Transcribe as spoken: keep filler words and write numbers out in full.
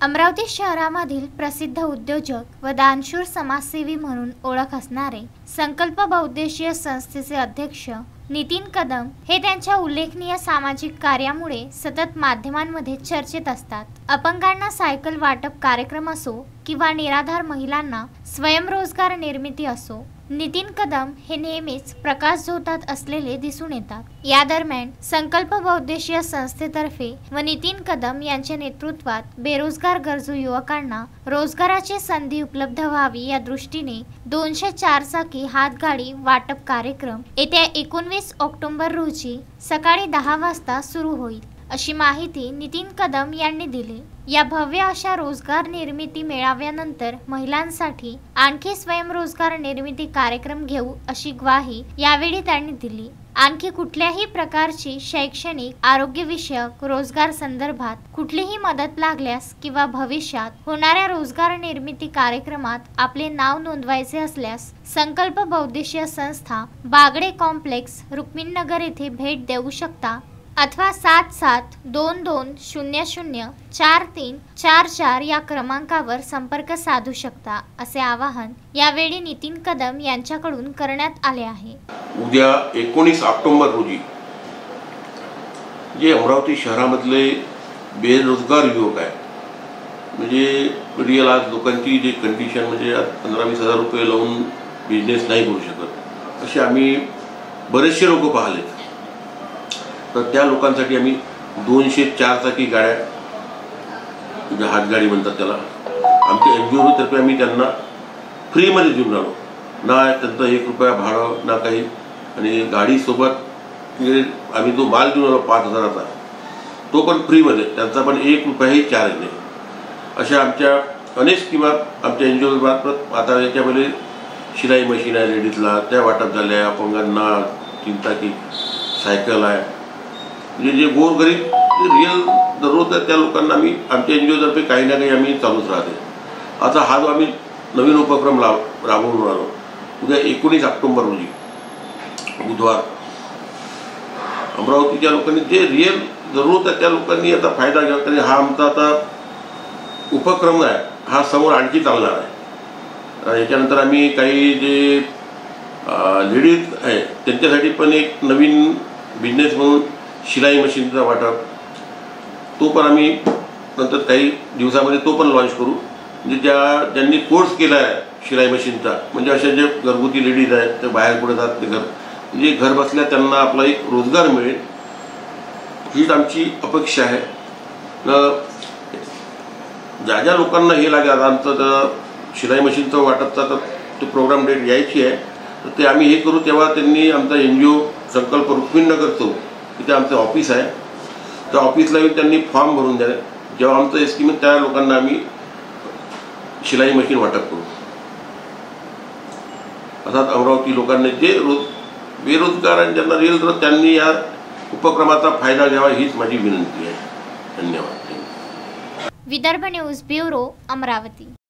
अमरावती शहरामधील प्रसिद्ध उद्योजक व दानशूर समाजसेवी म्हणून ओळख असणारे संकल्प बहुउद्देशीय संस्थेचे अध्यक्ष नितीन कदम हे त्यांच्या उल्लेखनीय सामाजिक कार्यामुळे सतत माध्यमांमध्ये चर्चेत असतात। अपंगांना सायकल वाटप कार्यक्रम असो किंवा निराधार महिलांना स्वयंरोजगार निर्मिती असो, नितीन कदम हे नेहमीच प्रकाशझोतात असलेले दिसून येतात। या दरम्यान संकल्प बहुउद्देशीय संस्थेतर्फे व नितीन कदम यांच्या नेतृत्वात बेरोजगार गरजू युवकांना रोजगाराची संधी उपलब्ध व्हावी या दृष्टीने दोनशे चार चाकी हातगाडी वाटप कार्यक्रम येत्या एकोणवीस ऑक्टोबर रोजी सकाळी दहा वाजता सुरू होईल, अशी माहिती नितीन कदम यांनी दिली। या भव्य अशा रोजगार निर्मिती मेळाव्यानंतर महिलांसाठी आणखी स्वयंरोजगार निर्मिती कार्यक्रम घेऊ अशी ग्वाही यावेळी त्यांनी दिली। आणखी कुठल्याही प्रकारची शैक्षणिक, आरोग्य विषयक, रोजगार संदर्भात कुठलीही मदत लागल्यास किंवा भविष्यात होणाऱ्या रोजगार निर्मिती कार्यक्रमात आपले नाव नोंदवायचे असल्यास संकल्प बहुउद्देशीय संस्था बागडे कॉम्प्लेक्स, रुक्मिणीनगर येथे भेट देऊ शकता अथवा सात सात दोन दोन शून्य शून्य चार तीन चार चार या क्रमांकावर संपर्क साधू शकता, असे आवाहन यावेळी नितीन कदम यांच्याकडून करण्यात आले आहे। उद्या एकोणीस ऑक्टोबर रोजी जे अमरावती शहरामधले बेरोजगार युवक आहे, म्हणजे रिअल आज लोकांची जे कंडिशन म्हणजे पंधरा वीस हजार रुपये लावून बिझनेस नाही करू शकत, असे आम्ही बरेचसे लोक पाहिलेत। तर त्या लोकांसाठी आम्ही दोनशे चार चाकी गाड्या, म्हणजे हातगाडी म्हणतात त्याला, आमच्या एन जी ओ तर्फे आम्ही त्यांना फ्रीमध्ये देऊन राहिलो। ना त्यांचं एक रुपया भाडं ना काही, आणि गाडीसोबत आम्ही जो माल देऊन राहिलो पाच हजाराचा तो पण फ्रीमध्ये, त्यांचा पण एक रुपयाही चार्ज नाही। अशा आमच्या अनेक स्कीमा आमच्या एन जी ओ मार्फत आता याच्यामध्ये शिलाई मशीन आहे लेडीजला, त्या वाटप झाल्या। अपंगांना तीन चाकी सायकल आहे, म्हणजे जे गोरगरीब रिअल जरूरत आहे त्या लोकांना आम्ही आमच्या एन जी ओ तर्फे काही ना काही आम्ही चालूच राहते। आता हा जो आम्ही नवीन उपक्रम लाव राबवून राहिलो, उद्या एकोणीस ऑक्टोबर रोजी बुधवार अमरावतीच्या लोकांनी जे रिअल जरूरत आहे त्या लोकांनी आता फायदा घ्यावा, कारण हा आमचा आता उपक्रम आहे, हा समोर आणखी चालणार आहे। याच्यानंतर आम्ही काही जे लेडीज आहे त्यांच्यासाठी पण एक नवीन बिझनेस म्हणून शिलाई मशीनचा वाटप, तो पण आम्ही नंतर काही दिवसामध्ये तो पण लॉन्च करू। म्हणजे ज्या ज्यांनी कोर्स केला आहे शिलाई मशीनचा, म्हणजे अशा जे घरगुती लेडीज आहेत ते बाहेर कुठे जात ते घर, म्हणजे घर बसल्या त्यांना आपला एक रोजगार मिळेल, हीच आमची अपेक्षा आहे। ज्या ज्या लोकांना हे लागेल, आमचं तर शिलाई मशीनचं वाटपचा तर तो प्रोग्राम डेट यायची आहे, तर ते आम्ही हे करू तेव्हा त्यांनी आमचा एन जी ओ संकल्प रुक्मिणीनगर चौक तिथे आमचं ऑफिस आहे, त्या ऑफिसला येऊन त्यांनी फॉर्म भरून द्यावे। जेव्हा आमचं एस्टिमेट त्या लोकांना आम्ही शिलाई मशीन वाटप करू। अर्थात अमरावती लोकांनी जे रोज बेरोजगार आणि ज्यांना रिअल जरूरत त्यांनी या उपक्रमाचा फायदा घ्यावा, हीच माझी विनंती आहे। धन्यवाद। Vidarbha news bureau, Amravati.